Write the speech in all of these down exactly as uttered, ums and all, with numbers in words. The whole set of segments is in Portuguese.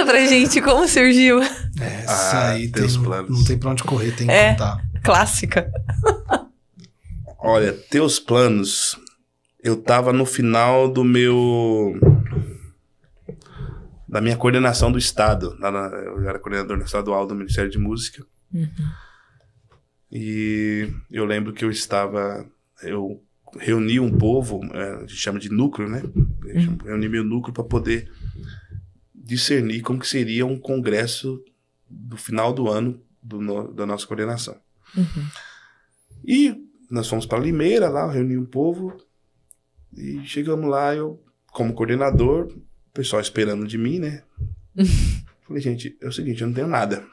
Conta pra gente como surgiu. Essa Ah, aí tem, Teus Planos. não tem pra onde correr, tem que É. contar. Clássica. Olha, Teus Planos, eu tava no final do meu... da minha coordenação do Estado. Lá na- Eu era coordenador estadual do Ministério de Música. Uhum. E eu lembro que eu estava... Eu reuni um povo, é, a gente chama de núcleo, né? Eu chamo- Reuni meu núcleo para poder discernir como que seria um congresso do final do ano do no- da nossa coordenação. Uhum. E nós fomos para Limeira, lá, reuni um povo, e chegamos lá, eu, como coordenador, o pessoal esperando de mim, né? Falei, gente, é o seguinte, eu não tenho nada.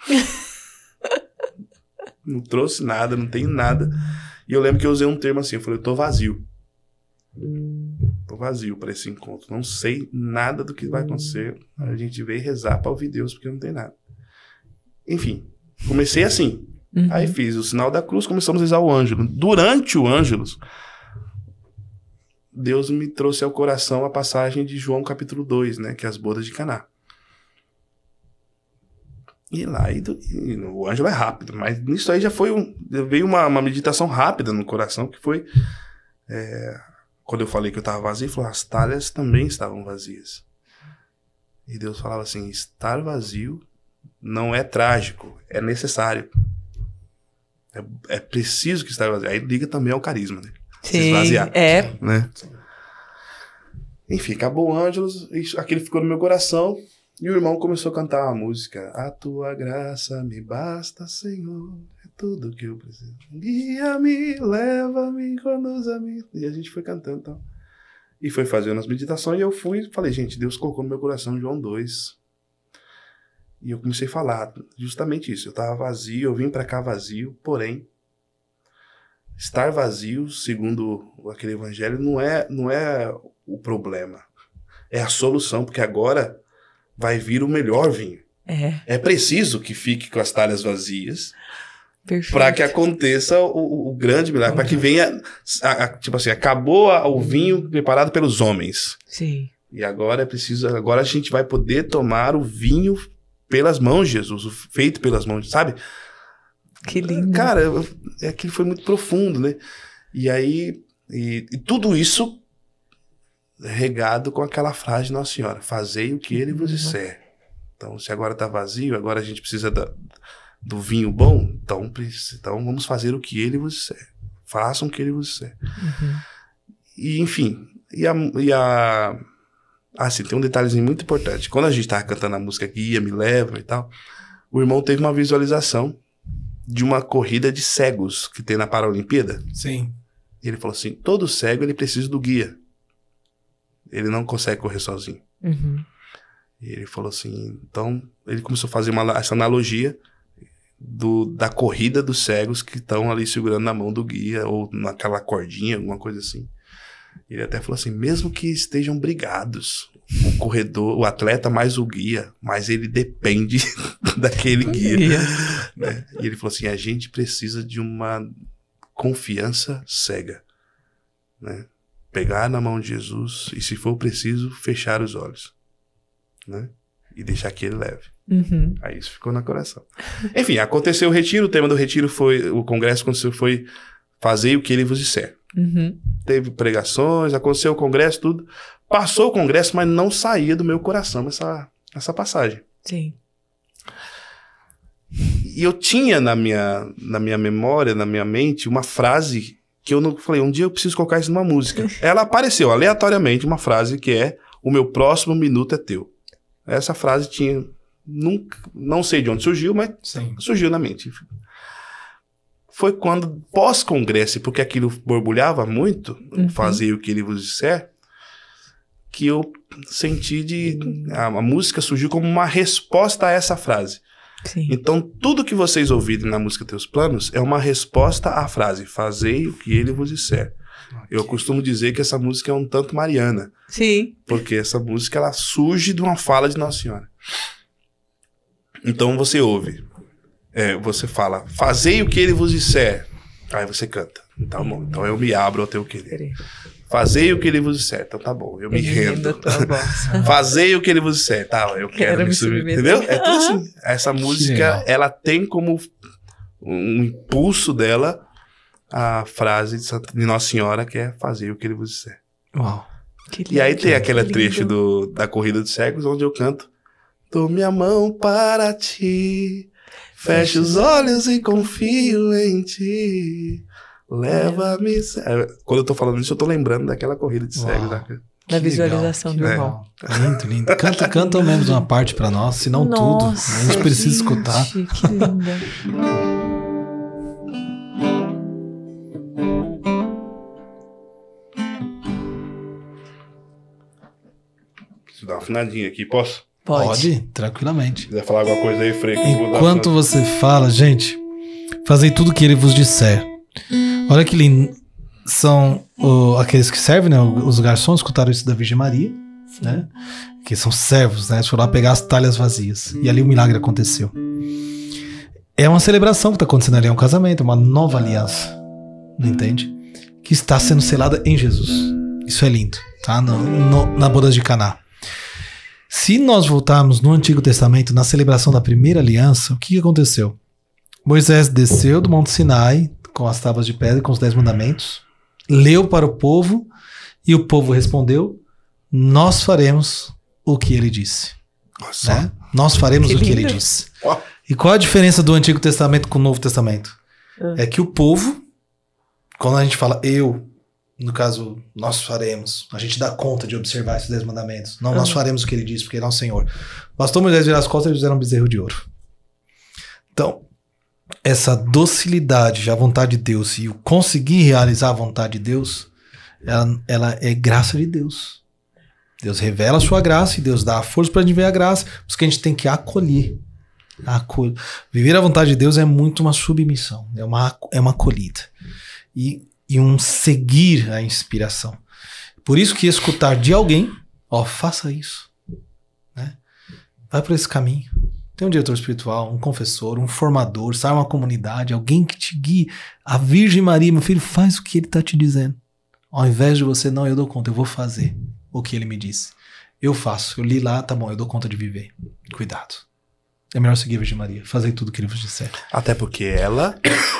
Não trouxe nada, não tenho nada. E eu lembro que eu usei um termo assim, eu falei, eu tô vazio. Tô vazio para esse encontro. Não sei nada do que vai acontecer. A gente veio rezar para ouvir Deus, porque não tem nada. Enfim, comecei assim. Uhum. Aí fiz o sinal da cruz, começamos a rezar o Ângelus. Durante o Ângelus, Deus me trouxe ao coração a passagem de João capítulo dois, né? Que é as bodas de Caná. E lá, e, do- e o Ângelo é rápido, mas nisso aí já foi um, veio uma, uma meditação rápida no coração, que foi é, quando eu falei que eu estava vazio, ele falou, as talhas também estavam vazias. E Deus falava assim, estar vazio não é trágico, é necessário. É, é preciso que esteja vazio. Aí liga também ao carisma, né? Se Sim, esvaziar. é. Né? Enfim, acabou o Ângelus, isso- aquele ficou no meu coração, e o irmão começou a cantar uma música. A tua graça me basta, Senhor, é tudo que eu preciso. Guia-me, leva-me, conduza-me. E a gente foi cantando, então. E foi fazendo as meditações, e eu fui e falei, gente, Deus colocou no meu coração João dois. E eu comecei a falar justamente isso. Eu estava vazio, eu vim para cá vazio, porém, estar vazio, segundo aquele evangelho, não é, não é o problema. É a solução, porque agora vai vir o melhor vinho. É, É preciso que fique com as talhas vazias perfeito. para que aconteça o, o grande milagre, para que venha, a- a- tipo assim, acabou a- o vinho preparado pelos homens. Sim. E agora é preciso, agora a gente vai poder tomar o vinho pelas mãos de Jesus, o feito pelas mãos, sabe? Que lindo. Cara, eu- é aquilo foi muito profundo, né? E aí, e, e tudo isso regado com aquela frase de Nossa Senhora, fazei o que ele vos disser. Então, se agora tá vazio, agora a gente precisa da, do vinho bom, então, preci- então vamos fazer o que ele vos disser. Façam o que ele vos disser. Uhum. E, enfim, e a... E a ah, sim, tem um detalhezinho muito importante. Quando a gente tava cantando a música Guia, Me Leva e tal, o irmão teve uma visualização de uma corrida de cegos que tem na Paralimpíada. Sim. E ele falou assim, todo cego ele precisa do guia. Ele não consegue correr sozinho. Uhum. E ele falou assim, então ele começou a fazer uma, essa analogia do, da corrida dos cegos que estão ali segurando na mão do guia ou naquela cordinha, alguma coisa assim. Ele até falou assim, mesmo que estejam brigados, o corredor, o atleta mais o guia, mas ele depende daquele guia. Guia. Né? E ele falou assim, a gente precisa de uma confiança cega, né? Pegar na mão de Jesus e, se for preciso, fechar os olhos, né? E deixar que ele leve. Uhum. Aí isso ficou no coração. Enfim, aconteceu o retiro, o tema do retiro foi, o congresso aconteceu, foi fazer o que ele vos disser. Uhum. Teve pregações, aconteceu o congresso, tudo. Passou o congresso, mas não saía do meu coração essa, essa passagem. Sim. E eu tinha na minha, na minha memória, na minha mente, uma frase que eu não falei, um dia eu preciso colocar isso numa música. Ela apareceu aleatoriamente, uma frase que é, o meu próximo minuto é teu. Essa frase tinha, nunca, não sei de onde surgiu, mas Sim. surgiu na mente. Foi quando, pós-congresso, porque aquilo borbulhava muito, Uhum. fazer o que ele vos disser, que eu senti de... A, a música surgiu como uma resposta a essa frase. Sim. Então, tudo que vocês ouvirem na música Teus Planos é uma resposta à frase, fazei o que ele vos disser. Eu costumo dizer que essa música é um tanto mariana, Sim. porque essa música ela surge de uma fala de Nossa Senhora. Então você ouve, é, você fala, fazei o que ele vos disser, aí você canta. Então, bom, então eu me abro ao teu querer. Fazei o que ele vos disser. Então tá bom, eu me rendo. a tua voz. Fazei o que ele vos disser. Tá, eu quero, Quero me me submeter. submeter. Entendeu? É tudo assim. Essa música, legal. ela tem como um impulso dela a frase de, Santa, de Nossa Senhora, que é fazer o que ele vos disser. Uau. Que E aí lindo, tem aquele que trecho lindo. do, da Corrida dos Cegos, onde eu canto: dou minha mão para ti, fecho os olhos e confio em ti. Leva-me. Quando eu tô falando isso, eu tô lembrando daquela Corrida de Cegos. Uau. Da... Da Que visualização do legal, que irmão. legal. Lindo, lindo. Canta, canta ao menos uma parte pra nós, se não tudo. Nossa, A gente precisa gente, escutar. Que linda. Preciso dar uma afinadinha aqui, posso? Pode. Pode, tranquilamente. Se quiser falar alguma coisa aí, Frei. que eu vou dar Enquanto uma- você fala, gente, fazei tudo o que ele vos disser. Olha que lindo. São o- aqueles que servem, né? Os garçons escutaram isso da Virgem Maria, né? Que são servos, né? Eles foram lá pegar as talhas vazias. E ali o milagre aconteceu. É uma celebração que está acontecendo ali, é um casamento, uma nova aliança. Não entende? Que está sendo selada em Jesus. Isso é lindo, tá? No, no, na boda de Caná. Se nós voltarmos no Antigo Testamento, na celebração da primeira aliança, o que aconteceu? Moisés desceu do Monte Sinai com as tábuas de pedra, com os dez mandamentos, leu para o povo e o povo respondeu: nós faremos o que ele disse. Nossa. Né? Nós faremos Que o que ele lindo. disse. Ó. E qual a diferença do Antigo Testamento com o Novo Testamento? Ah. É que o povo, quando a gente fala eu, no caso, nós faremos, a gente dá conta de observar esses dez mandamentos. Não, nós Uhum. faremos o que ele disse, porque ele é o Senhor. Bastou Moisés virar as costas e eles fizeram um bezerro de ouro. Então, essa docilidade à vontade de Deus e o conseguir realizar a vontade de Deus, ela, ela é graça de Deus. Deus revela a sua graça e Deus dá a força para a gente ver a graça, por isso que a gente tem que acolher. Acol... Viver a vontade de Deus é muito uma submissão, é uma, é uma acolhida. E, e um seguir a inspiração. Por isso que escutar de alguém, ó, faça isso. Né? Vai por esse caminho. Tem um diretor espiritual, um confessor, um formador, sai uma comunidade, alguém que te guie. A Virgem Maria, meu filho, faz o que ele está te dizendo. Ao invés de você, não, eu dou conta, eu vou fazer o que ele me disse. Eu faço, eu li lá, tá bom, eu dou conta de viver. Cuidado. É melhor seguir a Virgem Maria, fazer tudo o que ele vos disser. Até porque ela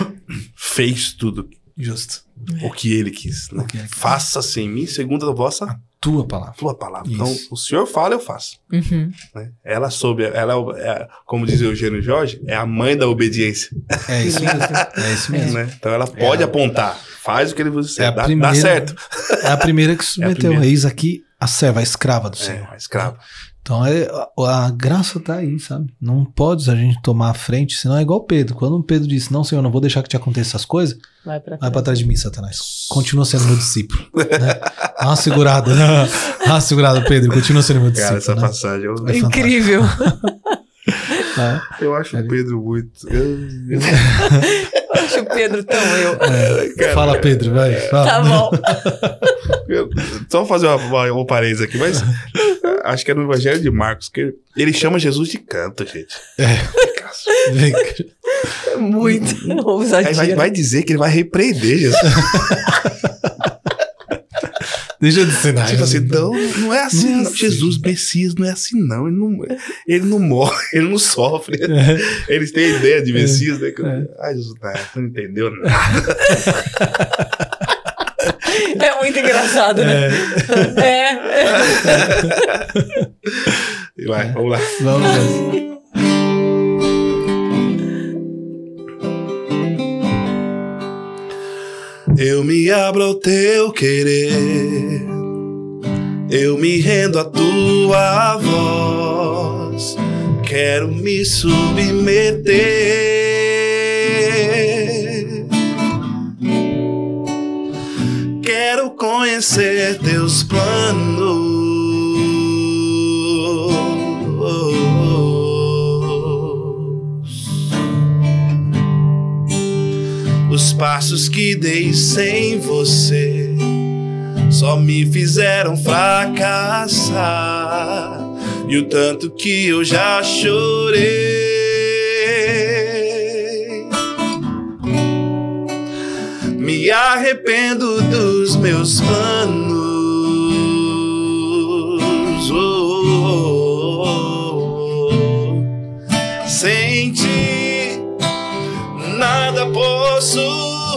fez tudo Justo. o que ele quis. Né? O que ele quis. Faça-se em mim segundo a vossa Tua palavra. tua palavra. Isso. Então, o Senhor fala, eu faço. Uhum. Né? Ela soube, ela é, é, como diz o Eugênio Jorge, é a mãe da obediência. É isso mesmo. É isso mesmo. Né? Então ela pode É. apontar, faz o que ele vos disser, É a dá, primeira- dá certo. É a primeira que se submeteu. primeira. Eis aqui a serva, a escrava do É, Senhor. a escrava. Então é, a, a graça tá aí, sabe? Não pode a gente tomar a frente, senão é igual Pedro. Quando o Pedro disse, não, Senhor, não vou deixar que te aconteça essas coisas, Vai pra vai trás. pra trás de mim, Satanás. Continua sendo meu discípulo. Né? Dá uma segurada. Dá uma segurada, Pedro. Continua sendo meu Cara, essa discípulo. Né? passagem. Eu, É Incrível. É. eu acho o Pedro muito. eu- Acho o Pedro tão eu. Cara, Fala, Pedro, vai. Fala. Tá bom. eu- só fazer uma, uma, um parênteses aqui, mas acho que é no Evangelho de Marcos, que ele, ele chama Jesus de canto, gente. É. Vem cá. É muito Aí ousadia. vai, vai dizer que ele vai repreender Jesus. Deixa de ensinar. Tipo assim, não, não é assim. Não é não. assim. Jesus, Messias, não é assim, não. Ele não, ele não morre, ele não sofre. Eles têm a ideia de Messias, né? Que, É. Ai, Jesus, tá, não entendeu nada. É muito engraçado, né? É. E vai, vamos lá. Vamos ver. Eu me abro ao teu querer, eu me rendo à tua voz, quero me submeter, quero conhecer teus planos, os passos que dei sem você só me fizeram fracassar, e o tanto que eu já chorei. Me me arrependo dos meus planos. Oh, oh, oh. Sem ti nada posso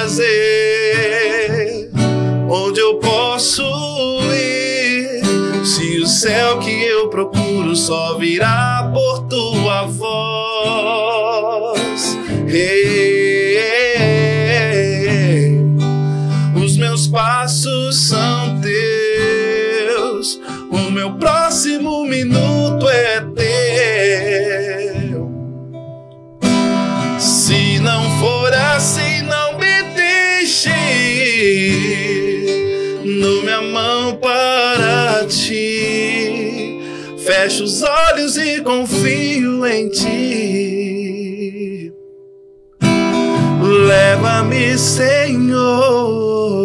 fazer. Onde eu posso ir se o céu que eu procuro só virá por tua voz? Hey, hey, hey. Os meus passos são teus, o meu próximo minuto é teu. Se não for assim, não me deixe ir. Dou minha mão para ti, fecho os olhos e confio em ti. Leva-me, Senhor.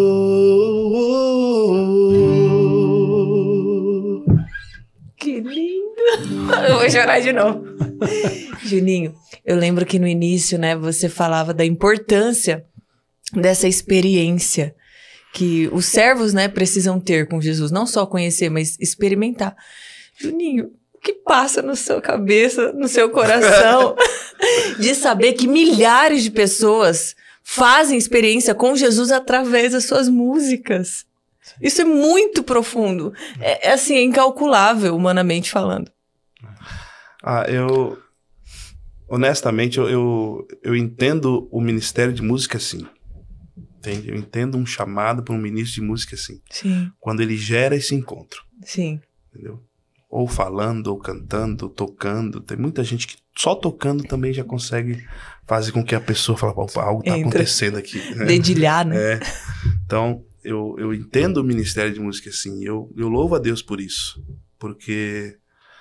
Que lindo! Eu vou chorar de novo. Juninho, eu lembro que no início, né, você falava da importância dessa experiência que os servos, né, precisam ter com Jesus. Não só conhecer, mas experimentar. Juninho, o que passa na sua cabeça, no seu coração, de saber que milhares de pessoas fazem experiência com Jesus através das suas músicas? Isso é muito profundo. É, é assim, é incalculável, humanamente falando. Ah, eu... Honestamente, eu, eu, eu entendo o ministério de música assim. Entende? Eu entendo um chamado para um ministro de música assim. Sim. Quando ele gera esse encontro. Sim. Entendeu? Ou falando, ou cantando, ou tocando. Tem muita gente que só tocando também já consegue fazer com que a pessoa fale, opa, algo tá Entra. acontecendo aqui. Dedilhar, né? É. Então, eu, eu entendo o ministério de música assim. Eu, eu louvo a Deus por isso. Porque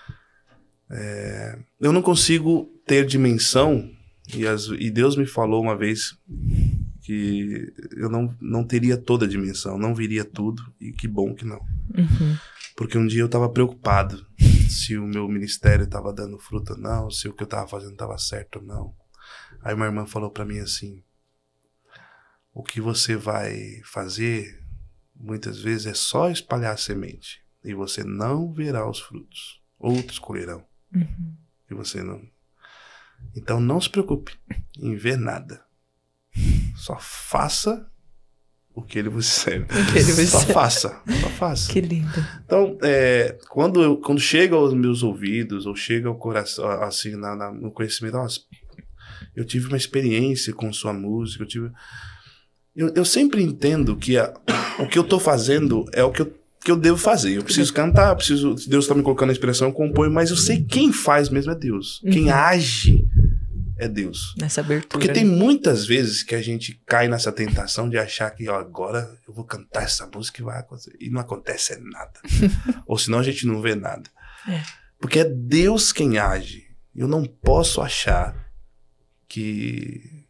é, eu não consigo ter dimensão, e, as, e Deus me falou uma vez que eu não, não teria toda a dimensão, não viria tudo, e que bom que não. Uhum. Porque um dia eu estava preocupado se o meu ministério estava dando fruto ou não, se o que eu estava fazendo estava certo ou não. Aí uma irmã falou para mim assim, o que você vai fazer muitas vezes é só espalhar a semente, e você não verá os frutos, outros colherão. Uhum. E você não... Então não se preocupe em ver nada. Só faça o que ele vos serve. O que ele vos Só serve. faça. Só faça. Que lindo. Então, é, quando, eu, quando chega aos meus ouvidos, ou chega ao coração, assim, na, na, no conhecimento, nossa, eu tive uma experiência com sua música, eu tive... Eu, eu sempre entendo que a, o que eu tô fazendo é o que eu, que eu devo fazer. Eu preciso cantar, eu preciso, Deus tá me colocando a inspiração, eu componho, mas eu sei quem faz mesmo é Deus. Uhum. Quem age é Deus. Nessa abertura. Porque tem muitas vezes que a gente cai nessa tentação de achar que, ó, agora eu vou cantar essa música e vai acontecer. E não acontece nada. Ou senão a gente não vê nada. É. Porque é Deus quem age. Eu não posso achar que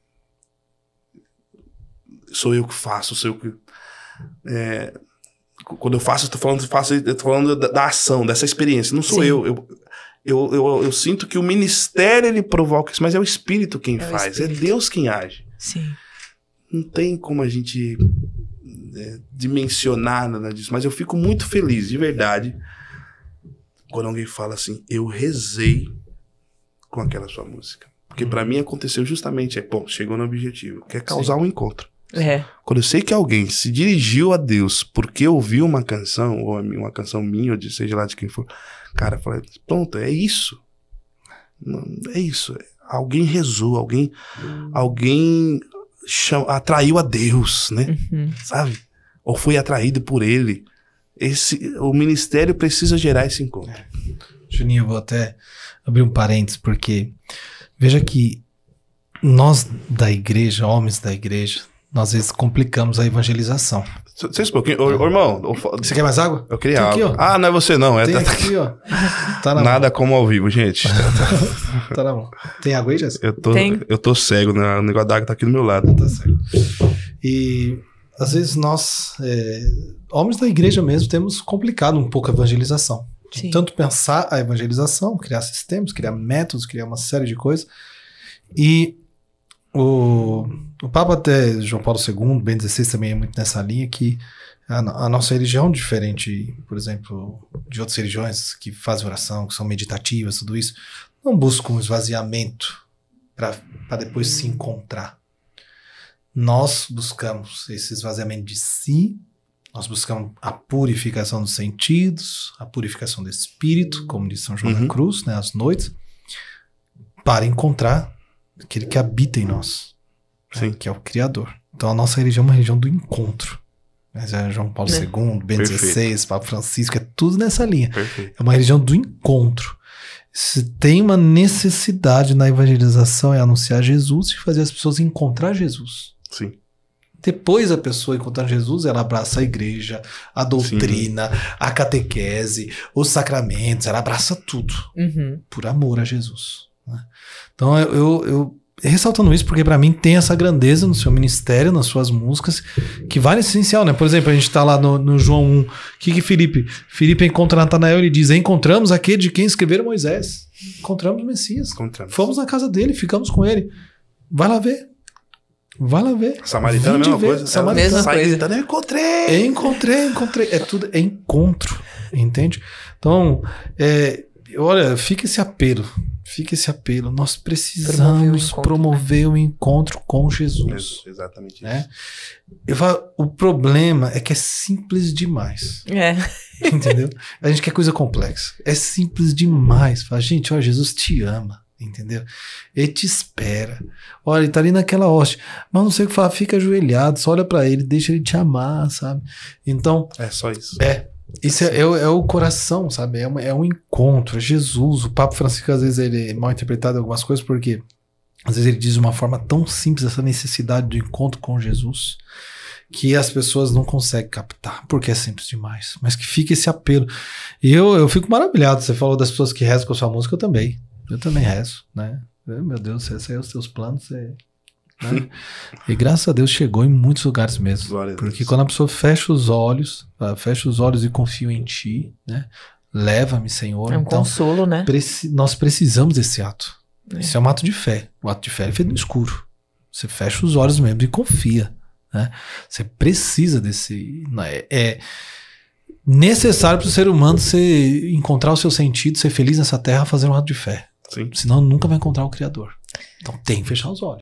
sou eu que faço, sou eu que... É, quando eu faço, eu tô falando, faço, eu tô falando da, da ação, dessa experiência. Não sou Sim. eu. Eu, eu, eu. eu sinto que o ministério, ele provoca isso, mas é o Espírito quem É o faz. Espírito. É Deus quem age. Sim. Não tem como a gente é, dimensionar nada disso. Mas eu fico muito feliz, de verdade, quando alguém fala assim, eu rezei com aquela sua música. Porque pra mim aconteceu justamente, é, bom, chegou no objetivo, que é causar um encontro. É. Quando eu sei que alguém se dirigiu a Deus porque ouviu uma canção, ou uma canção minha, ou de seja lá de quem for, cara, fala, pronto, é isso. Não, é isso. Alguém rezou, alguém, alguém cham, atraiu a Deus, né? Uhum. Sabe? Ou foi atraído por ele. Esse, o ministério precisa gerar esse encontro. Juninho, eu vou até abrir um parênteses, porque veja que nós da igreja, homens da igreja, nós às vezes complicamos a evangelização. Vocês um pouquinho. Ô, ô, irmão, ô, Você quer mais água? eu queria Tem água. aqui, ó. Ah, não é você não. É, Tem tá, aqui, ó. Tá na nada como ao vivo, gente. mão. Tá na mão. Tem água aí, Jéssica? Eu tô, Tem. eu tô cego, né? O negócio da água tá aqui do meu lado. Tá certo. E às vezes nós, é, homens da igreja mesmo, temos complicado um pouco a evangelização. Sim. Tanto pensar a evangelização, criar sistemas, criar métodos, criar uma série de coisas. E o, o Papa até João Paulo segundo, Bento dezesseis também é muito nessa linha que a, a nossa religião, diferente, por exemplo, de outras religiões que fazem oração, que são meditativas, tudo isso, não buscam um esvaziamento para depois se encontrar. Nós buscamos esse esvaziamento de si, nós buscamos a purificação dos sentidos, a purificação do espírito, como diz São João Uhum. da Cruz, né, as noites, para encontrar aquele que habita em nós, né, Sim. que é o Criador. Então a nossa religião é uma religião do encontro. Mas é João Paulo É. segundo, Bento Perfeito. dezesseis, Papa Francisco, é tudo nessa linha. Perfeito. É uma religião do encontro. Se tem uma necessidade na evangelização é anunciar Jesus e fazer as pessoas encontrar Jesus. Sim. Depois a pessoa encontrar Jesus, ela abraça a igreja, a doutrina, a catequese, os sacramentos, ela abraça tudo Uhum. por amor a Jesus, né? Então eu, eu, eu ressaltando isso porque pra mim tem essa grandeza no seu ministério, nas suas músicas, que vale essencial, né? Por exemplo, a gente tá lá no, no João um, o que que Filipe? Filipe encontra Natanael e ele diz, encontramos aquele de quem escreveram Moisés, encontramos o Messias, Encontramos. fomos na casa dele, ficamos com ele, vai lá ver, vai lá ver. Samaritana, Vinde mesma ver. coisa. Samaritana. Mesma sai coisa. gritando, eu encontrei! Encontrei, encontrei. É tudo, é encontro, entende? Então, é, olha, fica esse apelo, fica esse apelo. Nós precisamos Promover o encontro, promover o encontro com Jesus, Ex- Exatamente isso. né? Eu falo, o problema é que é simples demais, É. entendeu? A gente quer coisa complexa. É simples demais. Fala, gente, ó, Jesus te ama. Entendeu? Ele te espera. Olha, ele tá ali naquela hóstia. Mas não sei o que falar, fica ajoelhado, só olha pra ele, deixa ele te amar, sabe? Então, É só isso. é. Isso é, é, o- é o coração, sabe? É, uma, é um encontro, é Jesus. O Papa Francisco, às vezes, ele é mal interpretado em algumas coisas, porque às vezes ele diz de uma forma tão simples essa necessidade do encontro com Jesus, que as pessoas não conseguem captar, porque é simples demais. Mas que fica esse apelo. E eu, eu fico maravilhado. Você falou das pessoas que rezam com a sua música, eu também. Eu também rezo, né? Eu, meu Deus, esse aí é os seus planos. Você, né? E graças a Deus chegou em muitos lugares mesmo. Glória a Porque Deus. quando a pessoa fecha os olhos, ela fecha os olhos e confio em ti, né? Leva-me, Senhor. É um Então, consolo, né? preci- nós precisamos desse ato. É. Isso é um ato de fé. O ato de fé é feito no escuro. Você fecha os olhos mesmo e confia, né? Você precisa desse... É, é necessário para o ser humano ser, encontrar o seu sentido, ser feliz nessa terra, fazer um ato de fé. Sim. Senão nunca vai encontrar o Criador. Então tem que fechar os olhos.